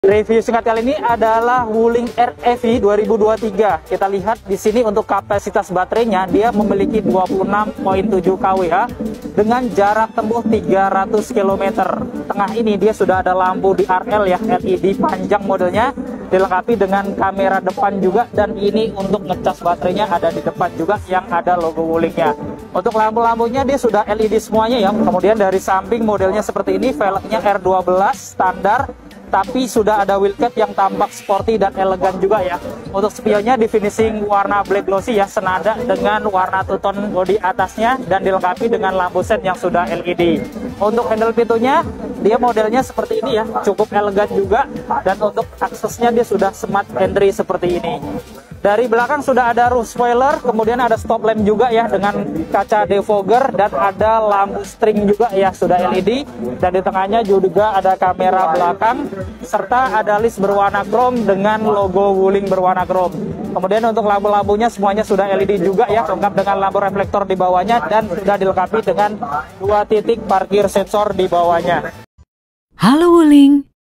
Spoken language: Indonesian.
Review singkat kali ini adalah Wuling REV 2023. Kita lihat di sini untuk kapasitas baterainya, dia memiliki 26,7 kWh dengan jarak tempuh 300 km. Tengah ini dia sudah ada lampu di RL ya, LED panjang modelnya, dilengkapi dengan kamera depan juga, dan ini untuk ngecas baterainya ada di depan juga yang ada logo Wulingnya. Untuk lampu-lampunya dia sudah LED semuanya ya. Kemudian dari samping modelnya seperti ini, velgnya R12 standar, tapi sudah ada wheelcat yang tampak sporty dan elegan juga ya. Untuk spionnya di finishing warna black glossy ya, senada dengan warna two-tone bodi atasnya, dan dilengkapi dengan lampu sen yang sudah LED. Untuk handle pintunya, dia modelnya seperti ini ya, cukup elegan juga, dan untuk aksesnya dia sudah smart entry seperti ini. Dari belakang sudah ada roof spoiler, kemudian ada stop lamp juga ya dengan kaca defogger, dan ada lampu string juga ya sudah LED, dan di tengahnya juga ada kamera belakang serta ada list berwarna chrome dengan logo Wuling berwarna chrome. Kemudian untuk lampu-lampunya semuanya sudah LED juga ya, lengkap dengan lampu reflektor di bawahnya, dan sudah dilengkapi dengan 2 titik parkir sensor di bawahnya. Halo Wuling.